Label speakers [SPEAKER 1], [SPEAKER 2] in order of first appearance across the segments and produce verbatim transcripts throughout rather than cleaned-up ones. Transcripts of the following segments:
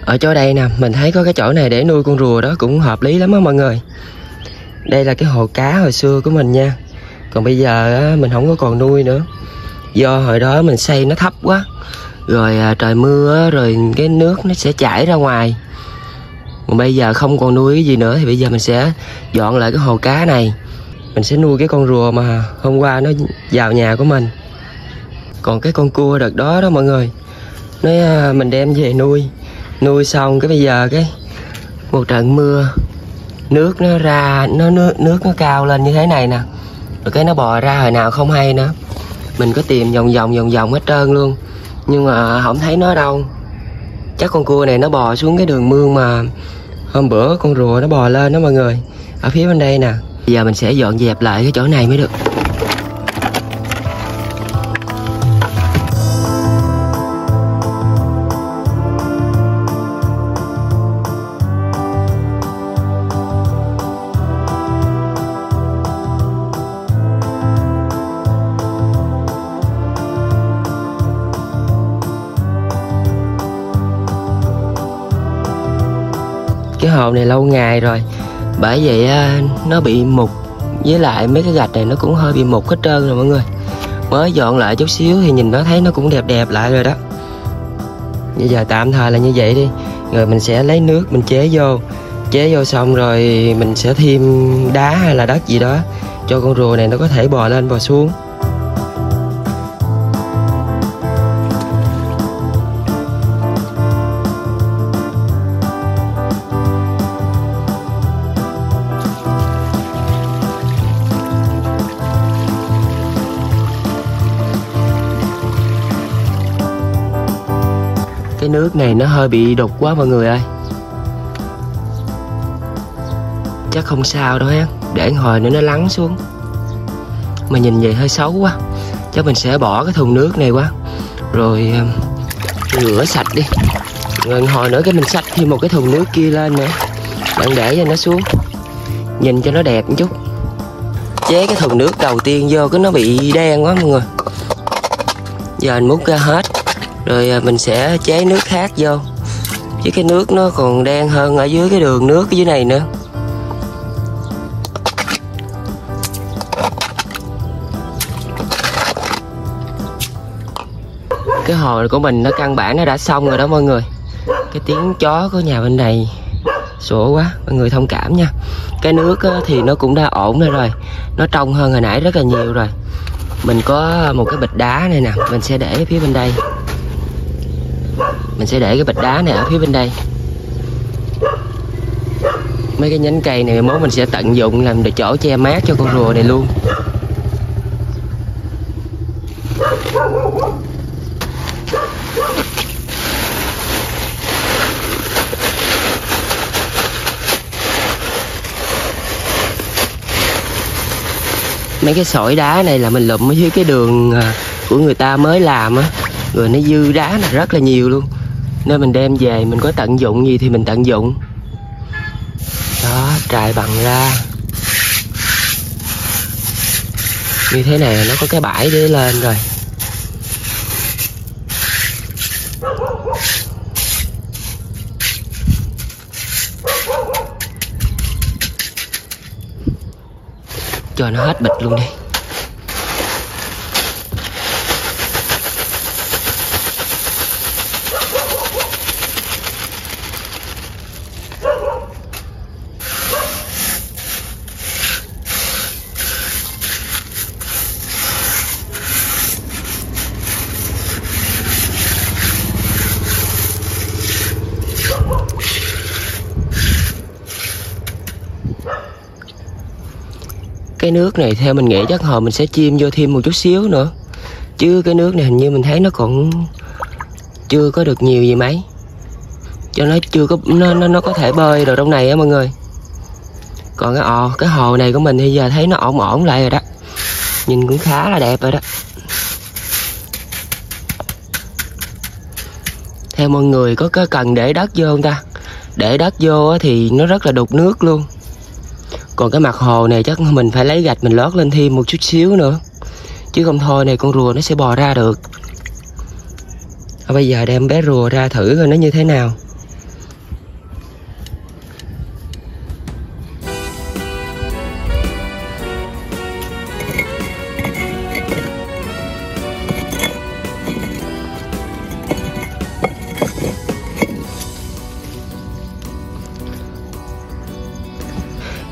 [SPEAKER 1] Ở chỗ đây nè, mình thấy có cái chỗ này để nuôi con rùa đó cũng hợp lý lắm á mọi người. Đây là cái hồ cá hồi xưa của mình nha. Còn bây giờ á, mình không có còn nuôi nữa. Do hồi đó mình xây nó thấp quá. Rồi à, trời mưa á, rồi cái nước nó sẽ chảy ra ngoài. Còn bây giờ không còn nuôi cái gì nữa thì bây giờ mình sẽ dọn lại cái hồ cá này. Mình sẽ nuôi cái con rùa mà hôm qua nó vào nhà của mình. Còn cái con cua đợt đó đó mọi người, nó mình đem về nuôi. Nuôi xong cái bây giờ cái một trận mưa, nước nó ra, nó nước, nước nó cao lên như thế này nè. Rồi cái nó bò ra hồi nào không hay nữa. Mình có tìm vòng vòng vòng vòng hết trơn luôn, nhưng mà không thấy nó đâu. Chắc con cua này nó bò xuống cái đường mương mà hôm bữa con rùa nó bò lên đó mọi người. Ở phía bên đây nè. Bây giờ mình sẽ dọn dẹp lại cái chỗ này mới được. Cái hồ này lâu ngày rồi, bởi vậy nó bị mục, với lại mấy cái gạch này nó cũng hơi bị mục hết trơn rồi mọi người. Mới dọn lại chút xíu thì nhìn nó thấy nó cũng đẹp đẹp lại rồi đó. Bây giờ tạm thời là như vậy đi. Rồi mình sẽ lấy nước mình chế vô. Chế vô xong rồi mình sẽ thêm đá hay là đất gì đó cho con rùa này nó có thể bò lên bò xuống. Cái nước này nó hơi bị đục quá mọi người ơi. Chắc không sao đâu ha, để hồi nữa nó lắng xuống. Mà nhìn vậy hơi xấu quá. Chắc mình sẽ bỏ cái thùng nước này quá, rồi rửa sạch đi. Rồi hồi nữa cái mình xách thêm một cái thùng nước kia lên nữa, bạn để cho nó xuống, nhìn cho nó đẹp một chút. Chế cái thùng nước đầu tiên vô cái nó bị đen quá mọi người. Giờ mình múc ra hết. Rồi mình sẽ chế nước khác vô. Chứ cái nước nó còn đen hơn ở dưới cái đường nước ở dưới này nữa. Cái hồ của mình nó căn bản nó đã xong rồi đó mọi người. Cái tiếng chó của nhà bên này sủa quá, mọi người thông cảm nha. Cái nước thì nó cũng đã ổn rồi rồi. Nó trong hơn hồi nãy rất là nhiều rồi. Mình có một cái bịch đá này nè, mình sẽ để ở phía bên đây. Mình sẽ để cái bịch đá này ở phía bên đây. Mấy cái nhánh cây này mốt mình sẽ tận dụng làm để chỗ che mát cho con rùa này luôn. Mấy cái sỏi đá này là mình lụm ở dưới cái đường của người ta mới làm á. Rồi nó dư đá là rất là nhiều luôn. Nên mình đem về, mình có tận dụng gì thì mình tận dụng. Đó, trải bằng ra. Như thế này là nó có cái bãi để lên rồi. Cho nó hết bịch luôn đi. Cái nước này theo mình nghĩ chắc hồi mình sẽ chiêm vô thêm một chút xíu nữa. Chứ cái nước này hình như mình thấy nó còn chưa có được nhiều gì mấy. Cho nó chưa có nó nó, nó có thể bơi rồi trong này á mọi người. Còn cái ò cái hồ này của mình thì giờ thấy nó ổn ổn lại rồi đó. Nhìn cũng khá là đẹp rồi đó. Theo mọi người có cái cần để đất vô không ta? Để đất vô thì nó rất là đục nước luôn. Còn cái mặt hồ này chắc mình phải lấy gạch mình lót lên thêm một chút xíu nữa. Chứ không thôi này con rùa nó sẽ bò ra được. Bây giờ đem bé rùa ra thử coi nó như thế nào.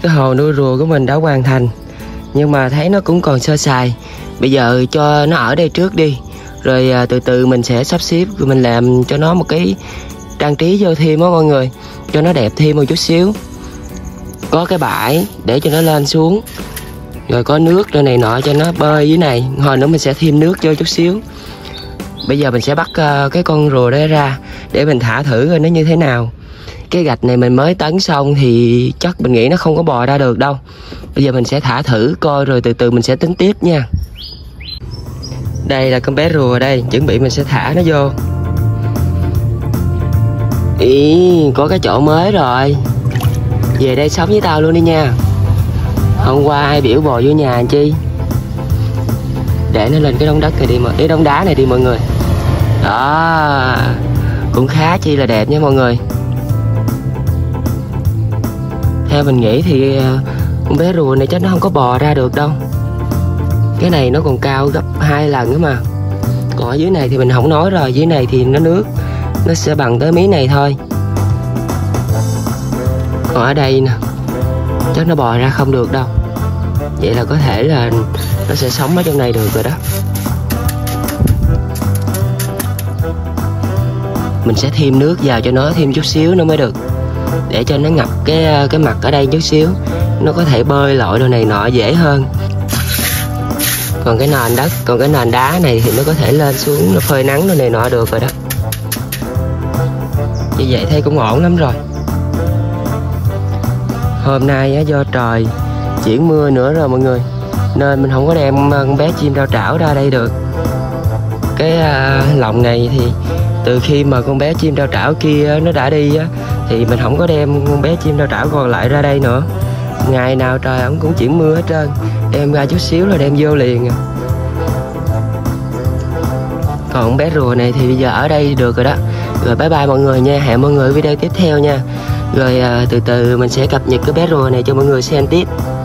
[SPEAKER 1] Cái hồ nuôi rùa của mình đã hoàn thành, nhưng mà thấy nó cũng còn sơ sài. Bây giờ cho nó ở đây trước đi, rồi à, từ từ mình sẽ sắp xếp, rồi mình làm cho nó một cái trang trí vô thêm á mọi người, cho nó đẹp thêm một chút xíu. Có cái bãi để cho nó lên xuống, rồi có nước rồi này nọ cho nó bơi dưới này. Hồi nữa mình sẽ thêm nước vô chút xíu. Bây giờ mình sẽ bắt uh, cái con rùa đó ra để mình thả thử coi nó như thế nào. Cái gạch này mình mới tấn xong thì chắc mình nghĩ nó không có bò ra được đâu. Bây giờ mình sẽ thả thử coi, rồi từ từ mình sẽ tính tiếp nha. Đây là con bé rùa đây, chuẩn bị mình sẽ thả nó vô. Ý, có cái chỗ mới rồi. Về đây sống với tao luôn đi nha. Hôm qua ai biểu bò vô nhà chi. Để nó lên cái đống đất này đi, cái đống đá này đi mọi người. Đó, cũng khá chi là đẹp nha mọi người. Theo mình nghĩ thì con bé rùa này chắc nó không có bò ra được đâu. Cái này nó còn cao gấp hai lần nữa mà. Còn ở dưới này thì mình không nói rồi, dưới này thì nó nước nó sẽ bằng tới mí này thôi. Còn ở đây nè, chắc nó bò ra không được đâu. Vậy là có thể là nó sẽ sống ở trong này được rồi đó. Mình sẽ thêm nước vào cho nó thêm chút xíu nữa mới được, để cho nó ngập cái cái mặt ở đây chút xíu, nó có thể bơi lội đồ này nọ dễ hơn. Còn cái nền đất, còn cái nền đá này thì nó có thể lên xuống, nó phơi nắng đồ này nọ được rồi đó. Như vậy thấy cũng ổn lắm rồi. Hôm nay á, do trời chuyển mưa nữa rồi mọi người, nên mình không có đem con bé chim rao trảo ra đây được. Cái uh, lồng này thì từ khi mà con bé chim rao trảo kia nó đã đi á, thì mình không có đem con bé chim rao trảo còn lại ra đây nữa. Ngày nào trời ổng cũng chuyển mưa hết trơn, đem ra chút xíu là đem vô liền à. Còn con bé rùa này thì bây giờ ở đây được rồi đó. Rồi bye bye mọi người nha, hẹn mọi người video tiếp theo nha. Rồi à, từ từ mình sẽ cập nhật cái bé rùa này cho mọi người xem tiếp.